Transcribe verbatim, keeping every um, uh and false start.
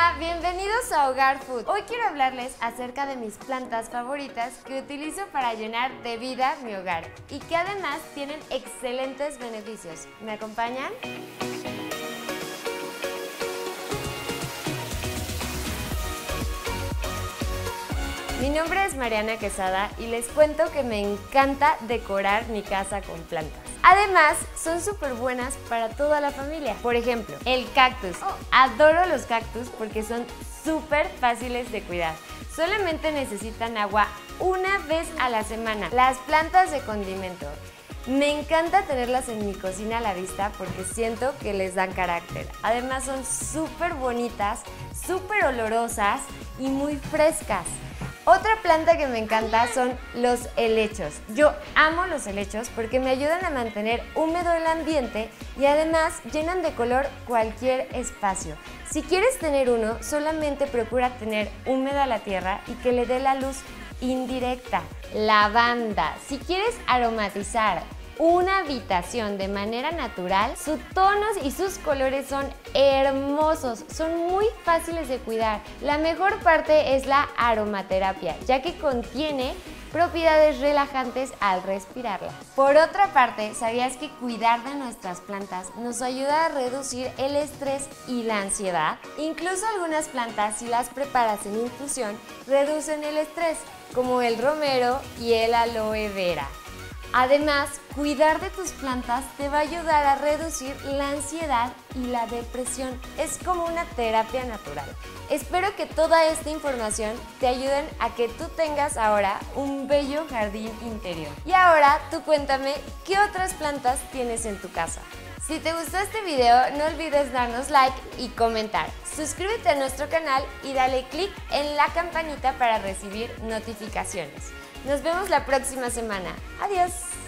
Hola, bienvenidos a Hogar Food. Hoy quiero hablarles acerca de mis plantas favoritas que utilizo para llenar de vida mi hogar y que además tienen excelentes beneficios. ¿Me acompañan? Mi nombre es Mariana Quesada y les cuento que me encanta decorar mi casa con plantas. Además, son súper buenas para toda la familia. Por ejemplo, el cactus. Oh, adoro los cactus porque son súper fáciles de cuidar. Solamente necesitan agua una vez a la semana. Las plantas de condimento. Me encanta tenerlas en mi cocina a la vista porque siento que les dan carácter. Además, son súper bonitas, súper olorosas y muy frescas. Otra planta que me encanta son los helechos. Yo amo los helechos porque me ayudan a mantener húmedo el ambiente y además llenan de color cualquier espacio. Si quieres tener uno, solamente procura tener húmeda la tierra y que le dé la luz indirecta. Lavanda. Si quieres aromatizar una habitación de manera natural, sus tonos y sus colores son hermosos, son muy fáciles de cuidar. La mejor parte es la aromaterapia, ya que contiene propiedades relajantes al respirarla. Por otra parte, ¿sabías que cuidar de nuestras plantas nos ayuda a reducir el estrés y la ansiedad? Incluso algunas plantas, si las preparas en infusión, reducen el estrés, como el romero y el aloe vera. Además, cuidar de tus plantas te va a ayudar a reducir la ansiedad y la depresión. Es como una terapia natural. Espero que toda esta información te ayuden a que tú tengas ahora un bello jardín interior. Y ahora tú cuéntame qué otras plantas tienes en tu casa. Si te gustó este video, no olvides darnos like y comentar. Suscríbete a nuestro canal y dale click en la campanita para recibir notificaciones. Nos vemos la próxima semana. ¡Adiós!